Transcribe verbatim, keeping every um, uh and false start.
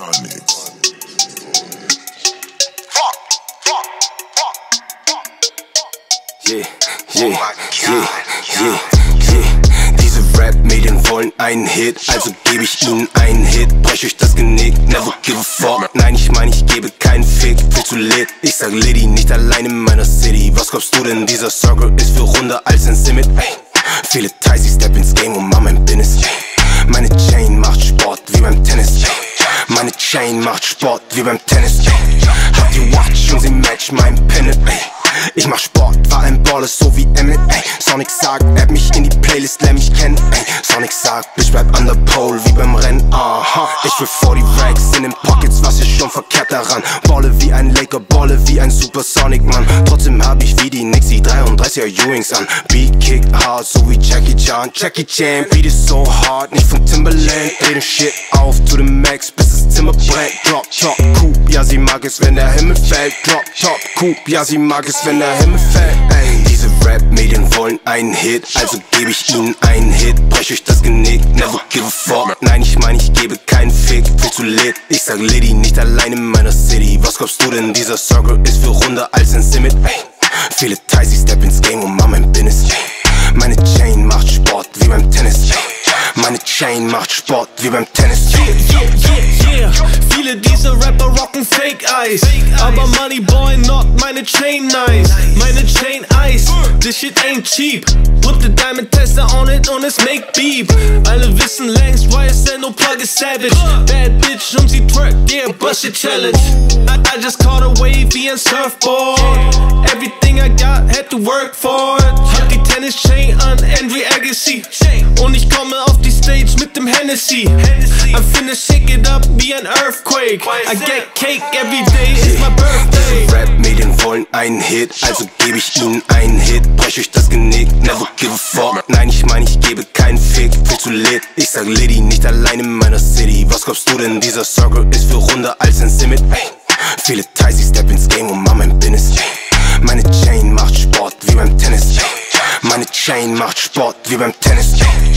Phoenix. Yeah, yeah, yeah, yeah, yeah. Diese Rap-Medien wollen einen Hit, also gebe ich ihnen einen Hit. Brech euch das Genick, never give a fuck. Nein, ich mein, ich gebe keinen Fick, viel zu lit. Ich sag Liddy, nicht allein in meiner City. Was glaubst du denn, dieser Circle ist viel runder als ein Simit? Ey, viele Ties, ich step ins Game und mach mein Business. Ey, meine Chain macht Sport wie beim Tennis. Ey, meine Chain macht Sport wie beim Tennis. Ey, hab die Watch und sie match mein Pennant. Ey, ich mach Sport, war ein Baller, so wie Emmet, ey. Sonic sagt, add mich in die Playlist, lern mich kennen, ey. Sonic sagt, Bitch bleib an der Pole, wie beim Rennen, aha. Ich will vierzig Racks in den Pockets, was ist schon verkehrt daran? Balle wie ein Laker, balle wie ein Supersonic, Mann. Trotzdem hab ich wie die Knicks die dreiunddreißiger Ewings an. Beat kick hard, so wie Jackie Chan. Jackie Chan, Beat ist so hard, nicht von Timberland. Dreh den Shit auf, to the max, bis das Zimmer brennt. Drop, top, Coop, ja sie mag es, wenn der Himmel fällt. Drop, top, Coop, ja sie mag es, wenn der Himmel fällt, ey. Diese Rap-Medien wollen einen Hit, also gebe ich ihnen einen Hit. Brech euch das Genick, never give a fuck. Nein, ich mein, ich gebe keinen Fick, viel zu lit. Ich sag Liddy, nicht allein in meiner City. Was glaubst du denn, dieser Circle ist viel runder als ein Simit? Ey, viele Ties, ich step ins Game und mach mein Business. Ey, meine Chain macht Sport wie beim Tennis. Ey, meine Chain macht Sport wie beim Tennis. Yeah, yeah, yeah, yeah. Viele dieser Rapper rocken Fake Eyes, aber Money Boy not meine Chain nice. Meine Chain Ice, this shit ain't cheap. Put the diamond tester on it und es make beep. Alle wissen längst, Y S L no plug is savage. Bad bitch und sie twerk, yeah, bust it challenge. I, I just caught a wavy and surfboard. Everything I got had to work for it. Hab die Tennis Chain an Andre Agassi und ich komme auf die Stage mit dem Hennessy. I'm finna shake it up wie ein Earthquake. I get cake every day, it's my birthday. Diese Rap-Medien wollen einen Hit, also gebe ich ihnen einen Hit. Brech euch das Genick, never give a fuck. Nein, ich mein, ich gebe keinen Fick, viel zu lit. Ich sag Liddy, nicht allein in meiner City. Was glaubst du denn, dieser Circle ist viel runder als ein Simit? Ey, viele Ties, ich step ins Game und mach mein Business. Ey, meine Chain macht Sport wie beim Tennis. Ey, meine Chain macht Sport wie beim Tennis. Ey.